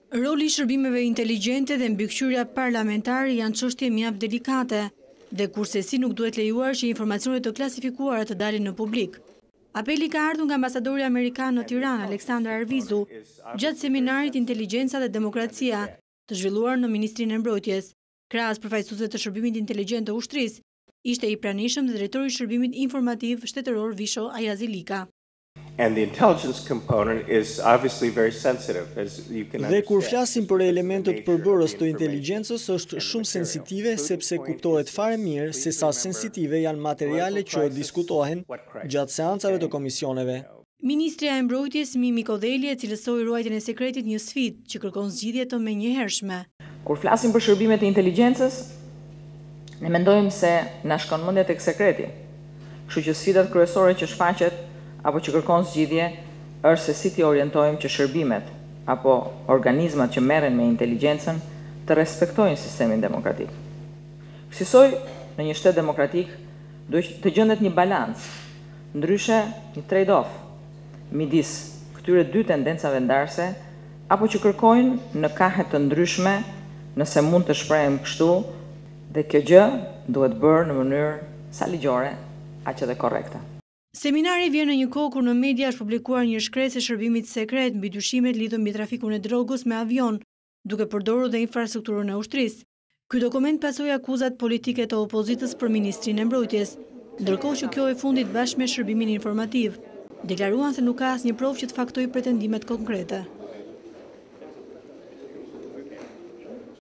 Roli i shërbimeve inteligjente dhe mbikëqyrja parlamentare janë çështje mjaft delikate, dhe kurse si nuk duhet lejuar që informacionet të klasifikuara të dalin në publik. Apeli ka ardhur nga ambasadori amerikan në Tiranë, Aleksandar Arvizu, gjatë seminarit Inteligjenca dhe Demokracia, të zhvilluar në Ministrinë e Mbrojtjes. Krahas përfaqësuesve të shërbimit inteligjent të ushtrisë, ishte i pranishëm dhe drejtori i shërbimit informativ shtetëror Visho Ajazi Lika. And the intelligence component is obviously very sensitive, as you can understand. Dhe kur flasim për elementët përbërës të inteligjencës, është shumë sensitive sepse kuptohet fare mirë se sa sensitive janë materiale që diskutohen gjatë seancave të komisioneve. Ministria e Mbrojtjes Kodheli e cilësoi ruajtjen e sekretit një sfidë që kërkon zgjidhje të menjëhershme. Kur flasim për shërbimet e inteligjencës, ne mendojmë se na shkon mendja tek sekreti. Kështu që sfidat kryesore që shfaqet apo që kërkon zgjidhje është se si t'i orientojmë që shërbimet apo organizmat që merren me inteligjencën të respektojnë sistemin demokratik. Kësaj në një shtet demokratik duhet të gjendet një balancë, ndryshe një trade-off midis këtyre dy tendencave ndarëse apo që kërkojnë në kahe të ndryshme nëse mund të shprehem kështu, dhe kjo gjë duhet bërë në mënyrë sa ligjore, aq edhe korrekte. Seminari vjen në një kohë kur në media është publikuar një shkresë e shërbimit sekret mbi dyshimet lidhur mbi trafikun e drogës me avion, duke përdorur dhe infrastrukturën e ushtrisë. Ky dokument pasoi akuzat politike të opozitës për Ministrinë e Mbrojtjes, ndërkohë që kjo e fundit bashkë me shërbimin informativ deklaruan se nuk ka asnjë provë që të faktojë pretendimet konkrete.